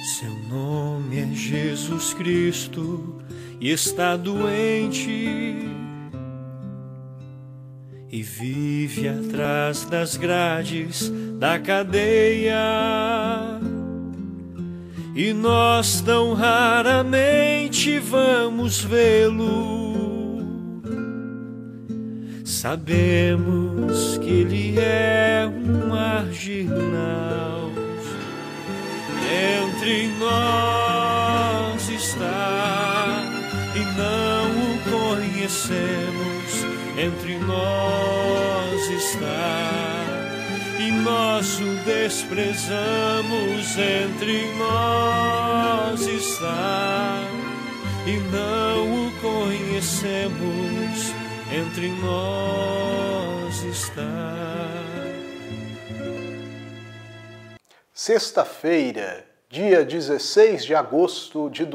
Seu nome é Jesus Cristo e está doente e vive atrás das grades da cadeia. E nós tão raramente vamos vê-lo. Sabemos que ele é um marginal. Entre nós está e não o conhecemos. Entre nós está e nós o desprezamos. Entre nós está e não o conhecemos. Entre nós está. Sexta-feira, dia 16 de agosto de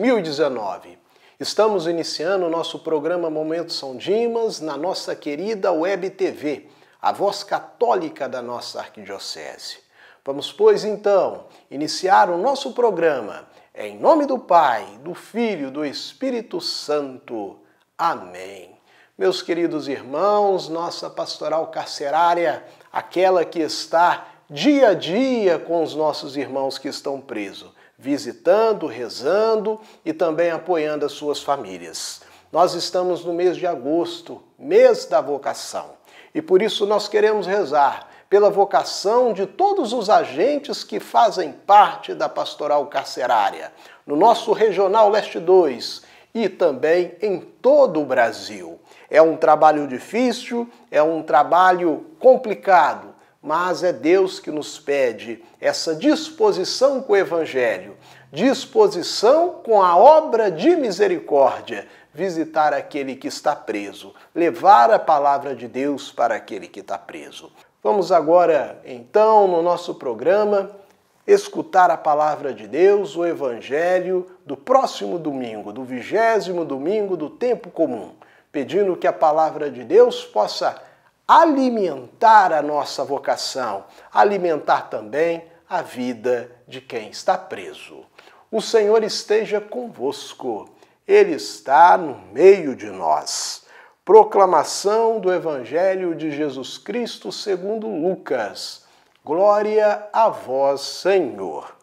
2019. Estamos iniciando o nosso programa Momento São Dimas na nossa querida Web TV, a voz católica da nossa arquidiocese. Vamos, pois, então, iniciar o nosso programa em nome do Pai, do Filho e do Espírito Santo. Amém. Meus queridos irmãos, nossa pastoral carcerária, aquela que está dia a dia com os nossos irmãos que estão presos, visitando, rezando e também apoiando as suas famílias. Nós estamos no mês de agosto, mês da vocação, e por isso nós queremos rezar pela vocação de todos os agentes que fazem parte da pastoral carcerária, no nosso Regional Leste 2 e também em todo o Brasil. É um trabalho difícil, é um trabalho complicado, mas é Deus que nos pede essa disposição com o Evangelho, disposição com a obra de misericórdia, visitar aquele que está preso, levar a palavra de Deus para aquele que está preso. Vamos agora, então, no nosso programa, escutar a palavra de Deus, o Evangelho do próximo domingo, do 20º domingo do tempo comum, pedindo que a palavra de Deus possa alimentar a nossa vocação, alimentar também a vida de quem está preso. O Senhor esteja convosco, Ele está no meio de nós. Proclamação do Evangelho de Jesus Cristo segundo Lucas. Glória a vós, Senhor.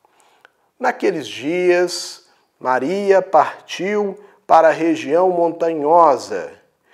Naqueles dias, Maria partiu para a região montanhosa,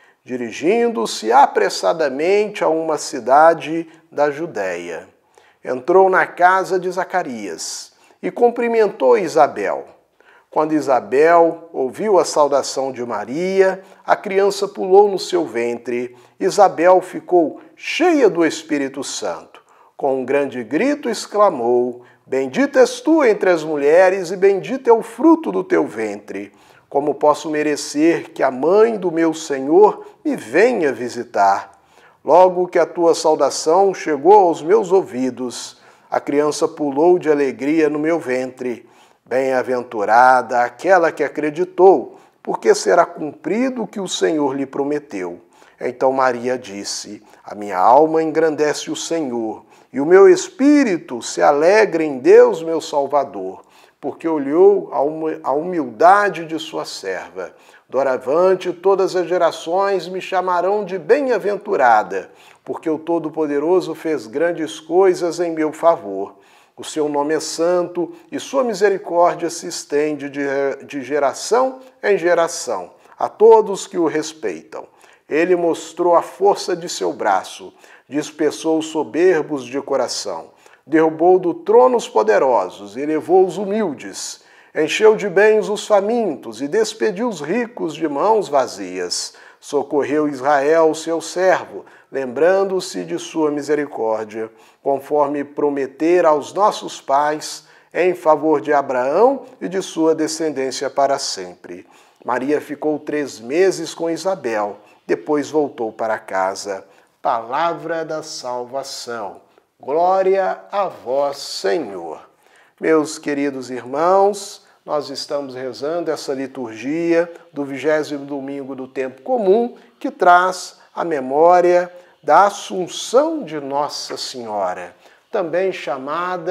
dirigindo-se apressadamente a uma cidade da Judéia. Entrou na casa de Zacarias e cumprimentou Isabel. Quando Isabel ouviu a saudação de Maria, a criança pulou no seu ventre. Isabel ficou cheia do Espírito Santo. Com um grande grito exclamou: Bendita és tu entre as mulheres e bendito é o fruto do teu ventre. Como posso merecer que a mãe do meu Senhor me venha visitar? Logo que a tua saudação chegou aos meus ouvidos, a criança pulou de alegria no meu ventre. Bem-aventurada aquela que acreditou, porque será cumprido o que o Senhor lhe prometeu. Então Maria disse: A minha alma engrandece o Senhor, e o meu espírito se alegra em Deus, meu Salvador, porque olhou a humildade de sua serva. Doravante, todas as gerações me chamarão de bem-aventurada, porque o Todo-Poderoso fez grandes coisas em meu favor. O seu nome é santo e sua misericórdia se estende de geração em geração a todos que o respeitam. Ele mostrou a força de seu braço, dispersou os soberbos de coração, derrubou do trono os poderosos, elevou os humildes, encheu de bens os famintos e despediu os ricos de mãos vazias. Socorreu Israel, seu servo, lembrando-se de sua misericórdia, conforme prometer aos nossos pais, em favor de Abraão e de sua descendência para sempre. Maria ficou 3 meses com Isabel, depois voltou para casa. Palavra da salvação. Glória a vós, Senhor. Meus queridos irmãos, nós estamos rezando essa liturgia do 20º domingo do tempo comum, que traz a memória da Assunção de Nossa Senhora, também chamada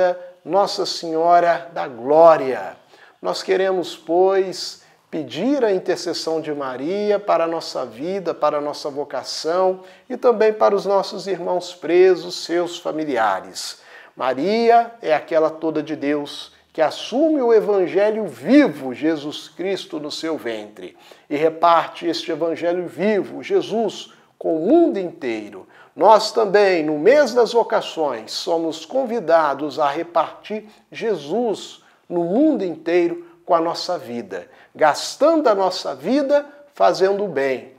Nossa Senhora da Glória. Nós queremos, pois, pedir a intercessão de Maria para a nossa vida, para a nossa vocação e também para os nossos irmãos presos, seus familiares. Maria é aquela toda de Deus que assume o evangelho vivo, Jesus Cristo, no seu ventre e reparte este evangelho vivo, Jesus, com o mundo inteiro. Nós também, no mês das vocações, somos convidados a repartir Jesus no mundo inteiro com a nossa vida, gastando a nossa vida fazendo o bem,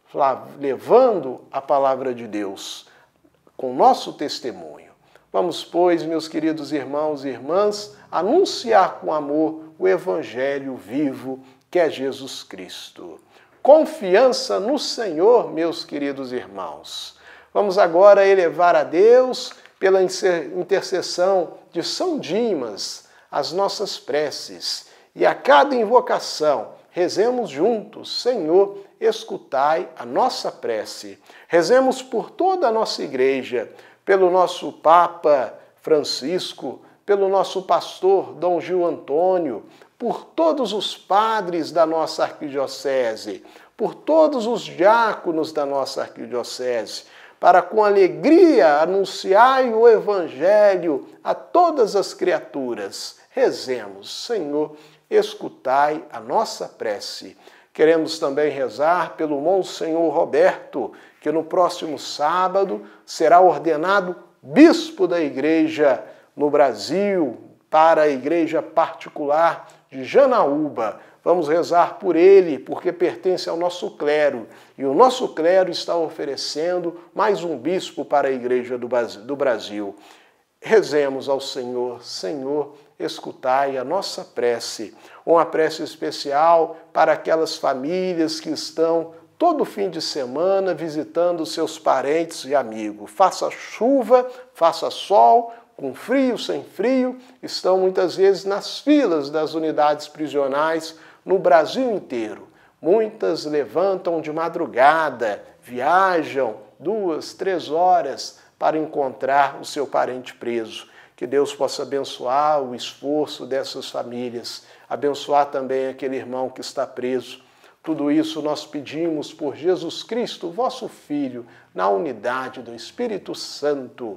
levando a palavra de Deus com o nosso testemunho. Vamos, pois, meus queridos irmãos e irmãs, anunciar com amor o evangelho vivo que é Jesus Cristo. Confiança no Senhor, meus queridos irmãos. Vamos agora elevar a Deus, pela intercessão de São Dimas, as nossas preces. E a cada invocação, rezemos juntos: Senhor, escutai a nossa prece. Rezemos por toda a nossa igreja, pelo nosso Papa Francisco, pelo nosso pastor Dom Gil Antônio, por todos os padres da nossa arquidiocese, por todos os diáconos da nossa arquidiocese, para com alegria anunciai o Evangelho a todas as criaturas. Rezemos: Senhor, escutai a nossa prece. Queremos também rezar pelo Monsenhor Roberto, que no próximo sábado será ordenado bispo da igreja no Brasil, para a igreja particular de Janaúba. Vamos rezar por ele, porque pertence ao nosso clero. E o nosso clero está oferecendo mais um bispo para a igreja do Brasil. Rezemos ao Senhor: Senhor, escutai a nossa prece. Uma prece especial para aquelas famílias que estão todo fim de semana visitando seus parentes e amigos. Faça chuva, faça sol, com frio, sem frio, estão muitas vezes nas filas das unidades prisionais no Brasil inteiro. Muitas levantam de madrugada, viajam 2, 3 horas para encontrar o seu parente preso. Que Deus possa abençoar o esforço dessas famílias, abençoar também aquele irmão que está preso. Tudo isso nós pedimos por Jesus Cristo, vosso Filho, na unidade do Espírito Santo.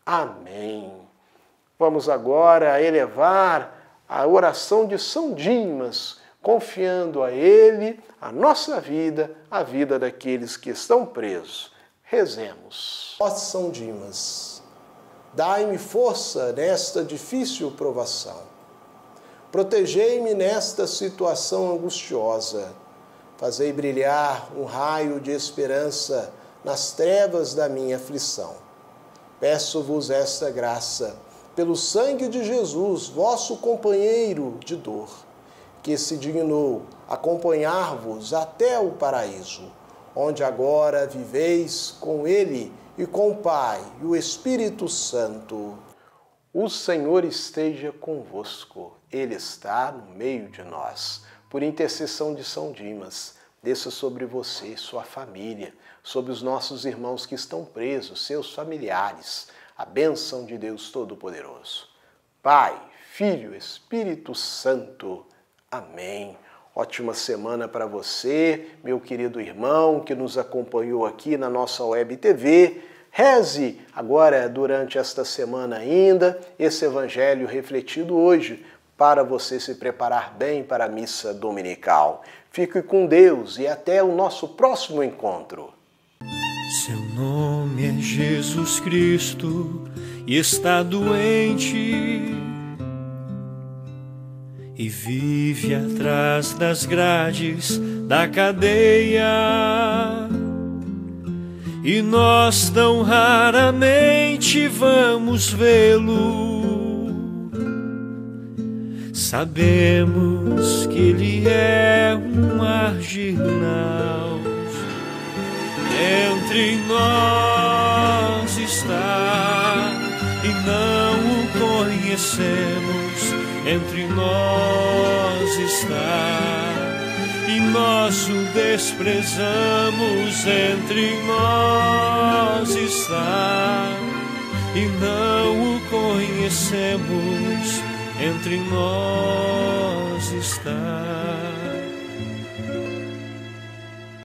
Amém. Vamos agora elevar a oração de São Dimas, confiando a ele a nossa vida, a vida daqueles que estão presos. Rezemos. Ó São Dimas, dai-me força nesta difícil provação. Protegei-me nesta situação angustiosa. Fazei brilhar um raio de esperança nas trevas da minha aflição. Peço-vos esta graça, pelo sangue de Jesus, vosso companheiro de dor, que se dignou acompanhar-vos até o paraíso, onde agora viveis com Ele e com o Pai e o Espírito Santo. O Senhor esteja convosco, Ele está no meio de nós. Por intercessão de São Dimas, desça sobre você, sua família, sobre os nossos irmãos que estão presos, seus familiares, a bênção de Deus Todo-Poderoso. Pai, Filho, Espírito Santo. Amém. Ótima semana para você, meu querido irmão que nos acompanhou aqui na nossa Web TV. Reze agora, durante esta semana ainda, esse Evangelho refletido hoje, para você se preparar bem para a missa dominical. Fique com Deus e até o nosso próximo encontro. Seu nome é Jesus Cristo e está doente e vive atrás das grades da cadeia. E nós tão raramente vamos vê-lo. Sabemos que ele é um marginal. Entre nós está e não o conhecemos. Entre nós está e nós o desprezamos. Entre nós está e não o conhecemos, entre nós está.